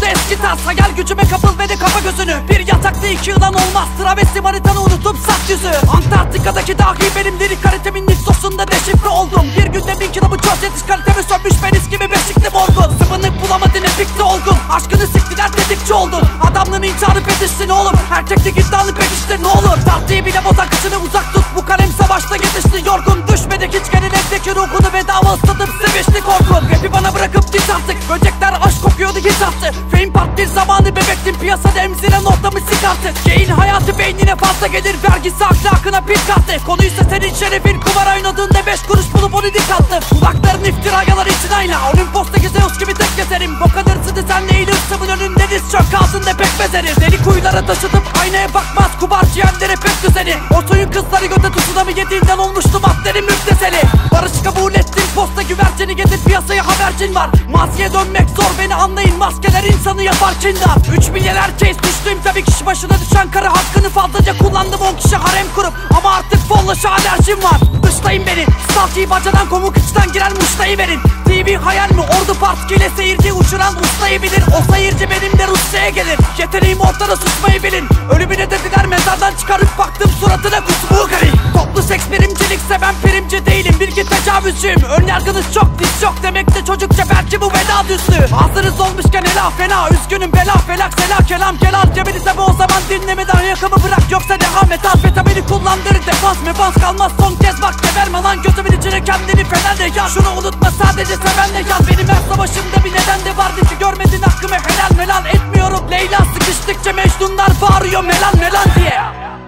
eski tarz. Hayal gücüme kapıl ve de kapa gözünü. Bir yatakta iki yılan olmaz. Travesti manitanı unutup sat yüzü. Antarktika'daki dahi benim lirik kalitemin nüksosunda deşifre oldum. Bir günde 1000 kilomı çöz yetiş kalitemi sönmüş penis gibi beşikli morgun. Sıvınık bulamadın epikte olgun. Aşkını siktiler tetikçi oldun. Adamlığını intiharı fetişsin oğlum. Erkeklik iddialı pekiştir ne olur. Tahtayı bile bozan kışını uzak tut. Bu kalem savaşta yetişti yorgun. Düşmedik hiç gelin evdeki ruhunu bedava ıslatıp sevişti korkun. Rapi bana bırakıp dit artık. Böcekler aşk kokuyordu hiç attı. Fame part bir zamanı bebektim piyasada emziren ortamı sikarttı. Gain hayatı beynine fazla gelir. Vergisi ahlakına pil kattı. Konuysa senin şerefin kumar oynadığında 5 kuruş bulup onu dik attı. Kulakların iftirayalar için ayna. Olimpost'taki Zeus gibi tek keserim. Bok adırsıdı senle eğilir sıvın önünde diz çök altında pekmez erir. Deli kuyulara taşıdım aynaya bakmaz. Kubar ciğerlere pek düzeni. O soyun kızları göte tsunami yediğinden olmuştu maddenin müpteseli. Barış kabul ettim posta güvercini getir piyasaya habercin var. Maskeye dönmek zor beni anlayın maskeler insanı yapar kindar. 3 milyar case düştüm tabii kişi başına düşen karı hakkını fazlaca kullandım 10 kişi harem kurup. Ama artık follaşa alerjim var. Dışlayın beni stalkiyi bacadan komuk içten giren muştayı verin. TV hayal mi ordu partiyle seyirci uçuran ustayı bilir. O seyirci benim de Rusya'ya gelir. Yeteneğim ortada susmayı bilin. Ölümüne dediler mezardan çıkarıp baktım suratına kusmuğu garip. Toplu seks primcilikse ben primci değilim. Bilgi tecavüzcüyüm. Önyargınız çok diz yok demekte çocukça belki bu veda düzlüğü. Hazırız olmuşken ela fena üzgünüm bela felak sela kelam kelam cebinize bu o zaman dinlemeden yakamı bırak yoksa devam et amfetamini kullandır defans mefans kalmaz son kez bak geberme lan gözümün içine kendini fenerle yaz. Şunu unutma sadece sevenle yaz benim her savaşımda bir neden de vardı ki görmedin hakkımı helal melan etmiyorum Leyla sıkıştıkça Mecnunlar bağırıyor melan melan diye.